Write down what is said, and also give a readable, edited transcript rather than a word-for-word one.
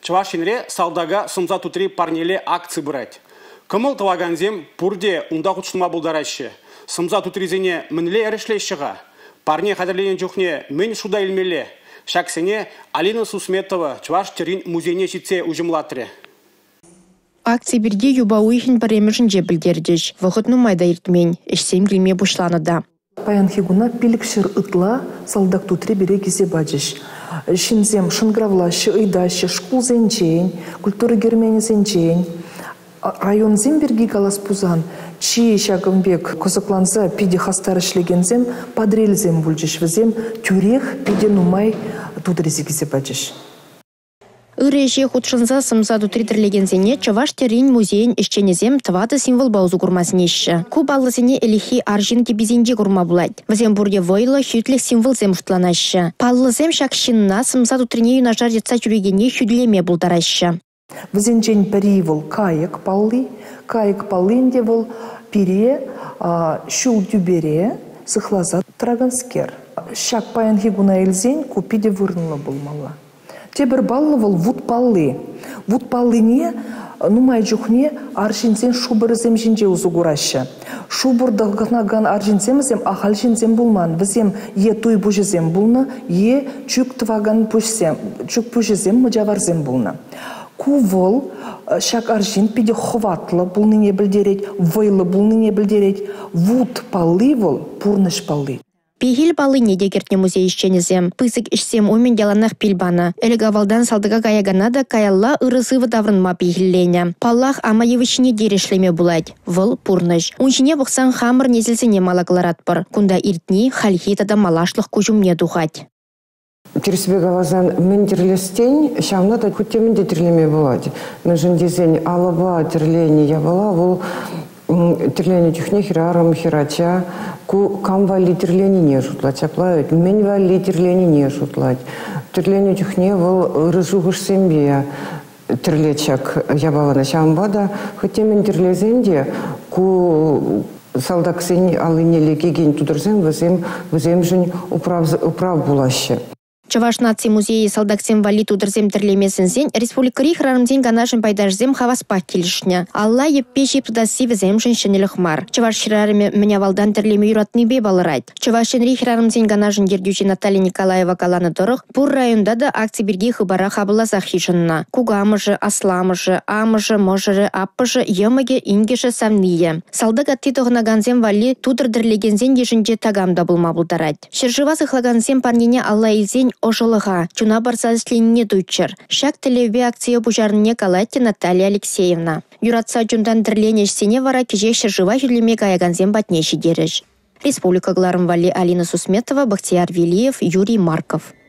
Чувашинре салдага сымза тутри парнеле акции брать. Кымыл тылаганзем пурде унда құтшылма бұлдарашы. Сымза тутризене мінле әрішлешіға. Парне қадырленен жүхне мен шуда илмеле. Шаксене Алина Сусметова Чуваш терин музейне шитсе ұжымлатыры. Акция бірде юба уйхін паремешін жебілдердеш. Вақытны майда иртмен, ішсем келме бұшланыда. Паян хигуна пилікшір ытла салдак тутри бере кесе бачыш. Шинзем шынгравлашы, ыйдашы, шкул зенчейн, культура гермени зенчейн. Район земберги галас пузан, чи шагымбек козакланза пиде хастар ишлегензем, падрелзем бульчыш візем, тюрех пиде нумай тудрези кесе бачыш. Үреже худшынза сымза тутридерлегензене Чуваш терин музейн ишченезем твады символ баузу курмасынеші. Кубаллысыне элихи аржин кебезенде курма булать. Вазем бурде войлы хютлек символ зем шутланашы. Паллысем шакшинна сымза тутрине юнажар жетса чурегене хюдлеме булдарашы. Вазенчен перевол кайык паллинде вол пире шул дюбере сыхлаза траганскер. Шак паян хигуна эльзень купиде вырнула булмала. Тебір баллы вол вуд паллы. Вуд паллыне, нумай жүхне аршинзен шубырызем жинже узугурашы. Шубырдығынаган аршинземізем ахал жинзем булман. Візем е туй бұжызем булны, е чүк тваган чүк бұжызем мұжаварзем булны. Ку вол шак аршин пиде хватлы булныне білдерет, вайлы булныне білдерет. Вуд паллы вол пурныш паллы. Пихил балыне дегертне музей ишченезем. Пысык ишсем умен яланах пильбана. Элегавалдан салдыга каягана да каялла ырысывы даврынма пихиллене. Паллах амаевышине дерешлеме булать. Выл пурныш. Уншине бұқсан хамыр незілсене малагларат бар. Кунда иртни хальхитада малашлық кужумне духать. Терсбе гавазан мен терлестень, шамната хутемен де терлеме булать. Межен дизень алаба терление я была, вол терление тюхне хирарам хирача, камвали терление не шутлать, аплавить, меньвали терление не шутлать. Терление тюхне вол рыжугуш семья терлечак я была на шамбада, хутемен терлезенде, салдаксень алынеле кеген тудырзем, візем жын управ булаще. Чуваш наци музейі салдаксем вали тудырзем тірлемесінзен республикари хранымден ганашын пайдажзем хаваспақ келішіне. Алла еппе жептудасы візем жын шынелік мар. Чуваш шырарыме мінявалдан тірлеме юратны бе балырайд. Чуваш шынри хранымден ганашын дердюші Наталья Николаева каланы дұрық, бұр районда да акция бірге хыбара хабылазақ хишынна. Кугамыжы, асламыжы, амыжы, можыры, аппыжы, емыге, ингеші савные. Салдак атты тоғынаганзем вали тудырдырлегензен ешінже тагамда бұлма бұлдарайд. Шыржыва сықлаганзем парнене Алла изен ожылыға, чуна барса ісленіне дүйчір. Шак тілеве акция бұжарыне калатти Наталья Алексеевна. Юратса жүндан тірленешсене вара кеже шыржыва жүлеме каяганзем батнеші деріш. Республика Гларым вали Алина Сусметова, Бахтияр Велиев, Юрий Марков.